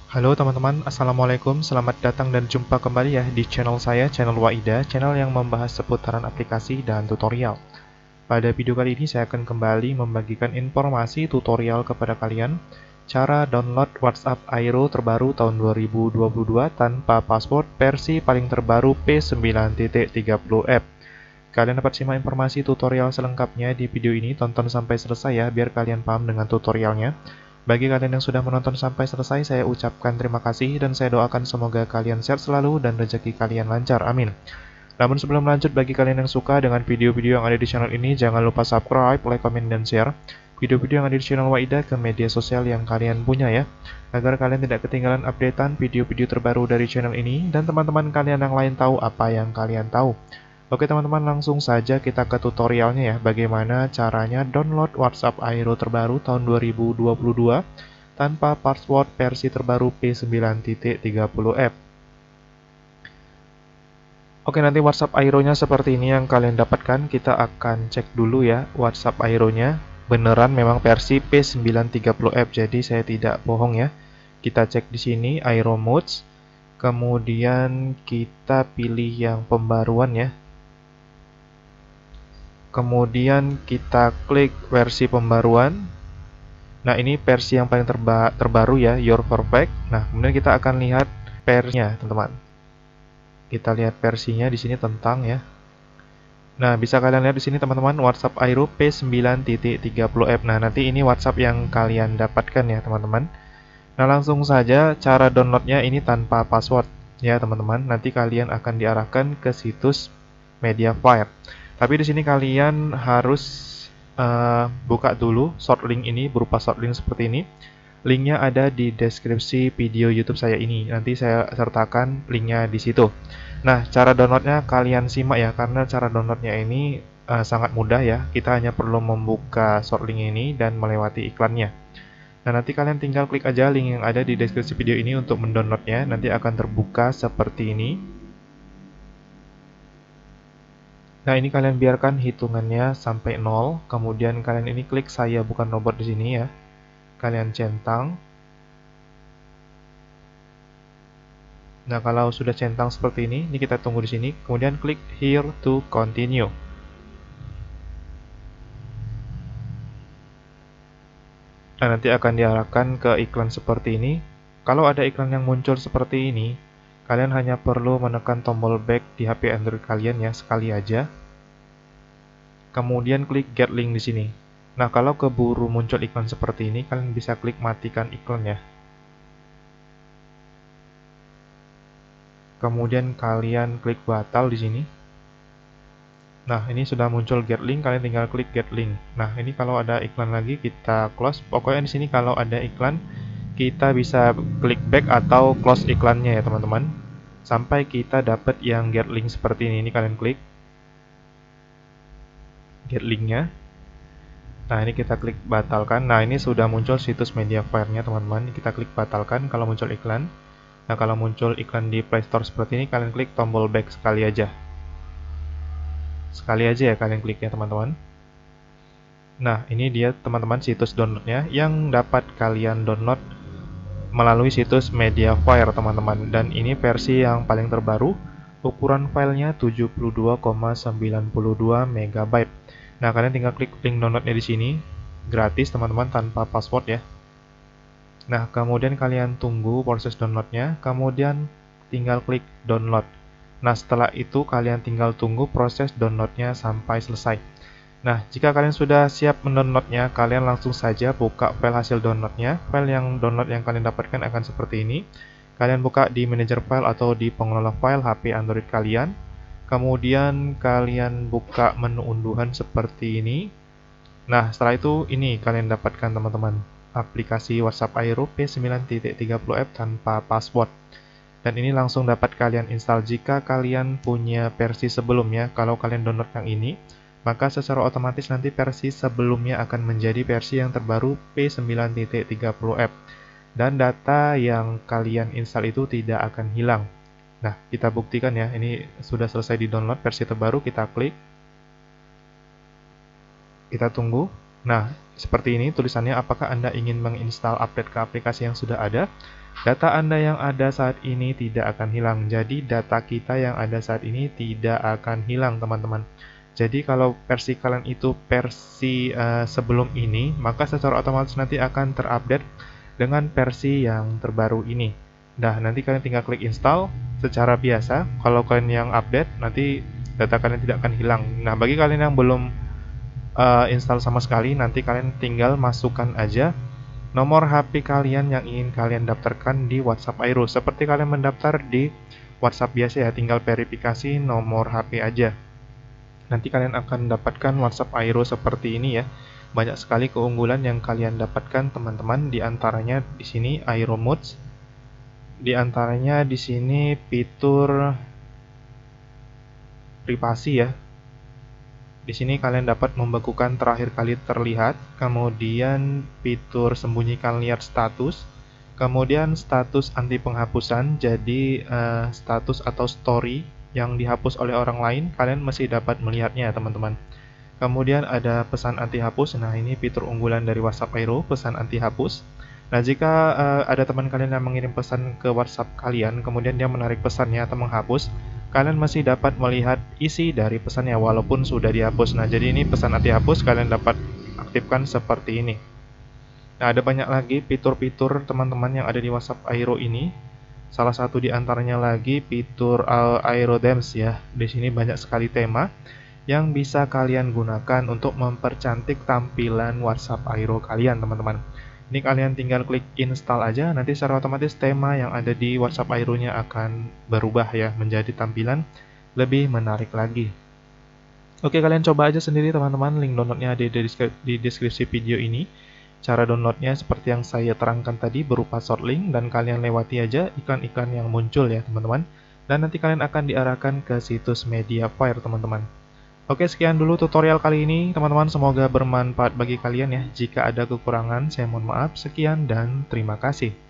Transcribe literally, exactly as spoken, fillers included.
Halo teman-teman, Assalamualaikum, selamat datang dan jumpa kembali ya di channel saya, channel Waida, channel yang membahas seputaran aplikasi dan tutorial. Pada video kali ini saya akan kembali membagikan informasi tutorial kepada kalian, cara download WhatsApp Airo terbaru tahun dua ribu dua puluh dua tanpa password versi paling terbaru P sembilan titik tiga puluh F. Kalian dapat simak informasi tutorial selengkapnya di video ini, tonton sampai selesai ya, biar kalian paham dengan tutorialnya. Bagi kalian yang sudah menonton sampai selesai, saya ucapkan terima kasih dan saya doakan semoga kalian sehat selalu dan rezeki kalian lancar, amin. Namun sebelum lanjut, bagi kalian yang suka dengan video-video yang ada di channel ini, jangan lupa subscribe, like, komen, dan share video-video yang ada di channel Waida ke media sosial yang kalian punya ya, agar kalian tidak ketinggalan updatean video-video terbaru dari channel ini dan teman-teman kalian yang lain tahu apa yang kalian tahu. Oke teman-teman, langsung saja kita ke tutorialnya ya, bagaimana caranya download WhatsApp Airo terbaru tahun dua ribu dua puluh dua tanpa password versi terbaru P sembilan titik tiga puluh F. Oke, nanti WhatsApp Airo-nya seperti ini yang kalian dapatkan. Kita akan cek dulu ya WhatsApp Airo-nya. Beneran memang versi P sembilan tiga puluh F, jadi saya tidak bohong ya. Kita cek di sini Airo Modes. Kemudian kita pilih yang pembaruan ya. Kemudian kita klik versi pembaruan. Nah, ini versi yang paling terba terbaru ya, Your Perfect. Nah, kemudian kita akan lihat versinya, teman-teman. Kita lihat versinya di sini tentang ya. Nah, bisa kalian lihat di sini teman-teman, WhatsApp Airo P sembilan titik tiga puluh F. Nah, nanti ini WhatsApp yang kalian dapatkan ya, teman-teman. Nah, langsung saja cara downloadnya ini tanpa password ya, teman-teman. Nanti kalian akan diarahkan ke situs Mediafire. Tapi di sini kalian harus uh, buka dulu short link ini berupa short link seperti ini. Linknya ada di deskripsi video YouTube saya ini. Nanti saya sertakan linknya di situ. Nah, cara downloadnya kalian simak ya, karena cara downloadnya ini uh, sangat mudah ya. Kita hanya perlu membuka short link ini dan melewati iklannya. Nah, nanti kalian tinggal klik aja link yang ada di deskripsi video ini untuk mendownloadnya. Nanti akan terbuka seperti ini. Nah, ini kalian biarkan hitungannya sampai nol, kemudian kalian ini klik saya bukan robot di sini ya. Kalian centang. Nah, kalau sudah centang seperti ini, ini kita tunggu di sini, kemudian klik here to continue. Nah, nanti akan diarahkan ke iklan seperti ini. Kalau ada iklan yang muncul seperti ini, kalian hanya perlu menekan tombol back di H P Android kalian ya, sekali aja. Kemudian klik get link di sini. Nah, kalau keburu muncul iklan seperti ini, kalian bisa klik matikan iklan ya. Kemudian kalian klik batal di sini. Nah, ini sudah muncul get link, kalian tinggal klik get link. Nah, ini kalau ada iklan lagi kita close. Pokoknya di sini kalau ada iklan, kita bisa klik back atau close iklannya ya, teman-teman. Sampai kita dapat yang get link seperti ini. Ini kalian klik get linknya. Nah, ini kita klik batalkan. Nah, ini sudah muncul situs Mediafire-nya, teman-teman. Kita klik batalkan kalau muncul iklan. Nah, kalau muncul iklan di Play Store seperti ini, kalian klik tombol back sekali aja. Sekali aja ya kalian klik ya, teman-teman. Nah, ini dia teman-teman situs downloadnya yang dapat kalian download melalui situs Mediafire, teman-teman. Dan ini versi yang paling terbaru. Ukuran filenya tujuh puluh dua koma sembilan dua megabyte. Nah, kalian tinggal klik link downloadnya di sini, gratis teman-teman, tanpa password ya. Nah, kemudian kalian tunggu proses downloadnya, kemudian tinggal klik download. Nah, setelah itu kalian tinggal tunggu proses downloadnya sampai selesai. Nah, jika kalian sudah siap mendownloadnya, kalian langsung saja buka file hasil downloadnya. File yang download yang kalian dapatkan akan seperti ini. Kalian buka di manajer file atau di pengelola file H P Android kalian. Kemudian kalian buka menu unduhan seperti ini. Nah, setelah itu ini kalian dapatkan teman-teman, aplikasi WhatsApp Airo P sembilan titik tiga puluh F tanpa password. Dan ini langsung dapat kalian install jika kalian punya versi sebelumnya. Kalau kalian download yang ini, maka secara otomatis nanti versi sebelumnya akan menjadi versi yang terbaru P sembilan titik tiga puluh F. Dan data yang kalian install itu tidak akan hilang. Nah, kita buktikan ya, ini sudah selesai di download versi terbaru, kita klik. Kita tunggu. Nah, seperti ini tulisannya, apakah Anda ingin menginstal update ke aplikasi yang sudah ada? Data Anda yang ada saat ini tidak akan hilang. Jadi data kita yang ada saat ini tidak akan hilang, teman-teman. Jadi kalau versi kalian itu versi uh, sebelum ini, maka secara otomatis nanti akan terupdate dengan versi yang terbaru ini. Nah, nanti kalian tinggal klik install secara biasa. Kalau kalian yang update, nanti data kalian tidak akan hilang. Nah, bagi kalian yang belum uh, install sama sekali, nanti kalian tinggal masukkan aja nomor H P kalian yang ingin kalian daftarkan di WhatsApp Airo. Seperti kalian mendaftar di WhatsApp biasa ya, tinggal verifikasi nomor H P aja. Nanti kalian akan mendapatkan WhatsApp Airo seperti ini ya. Banyak sekali keunggulan yang kalian dapatkan, teman-teman. Di antaranya di sini Airo Moods. Di antaranya di sini fitur privasi ya. Di sini kalian dapat membekukan terakhir kali terlihat, kemudian fitur sembunyikan lihat status, kemudian status anti penghapusan. Jadi uh, status atau story yang dihapus oleh orang lain, kalian masih dapat melihatnya, teman-teman. Kemudian ada pesan anti hapus. Nah, ini fitur unggulan dari WhatsApp Airo, pesan anti hapus. Nah, jika uh, ada teman kalian yang mengirim pesan ke WhatsApp kalian, kemudian dia menarik pesannya atau menghapus, kalian masih dapat melihat isi dari pesannya walaupun sudah dihapus. Nah, jadi ini pesan anti hapus kalian dapat aktifkan seperti ini. Nah, ada banyak lagi fitur-fitur teman-teman yang ada di WhatsApp Airo ini. Salah satu di antaranya lagi fitur Airo Themes ya. Di sini banyak sekali tema yang bisa kalian gunakan untuk mempercantik tampilan WhatsApp Airo kalian, teman-teman. Ini kalian tinggal klik install aja, nanti secara otomatis tema yang ada di WhatsApp Airo-nya akan berubah ya, menjadi tampilan lebih menarik lagi. Oke, kalian coba aja sendiri, teman-teman. Link downloadnya ada di deskripsi video ini. Cara downloadnya seperti yang saya terangkan tadi berupa short link, dan kalian lewati aja iklan-iklan yang muncul ya, teman-teman. Dan nanti kalian akan diarahkan ke situs Mediafire, teman-teman. Oke, sekian dulu tutorial kali ini, teman-teman. Semoga bermanfaat bagi kalian ya. Jika ada kekurangan, saya mohon maaf. Sekian dan terima kasih.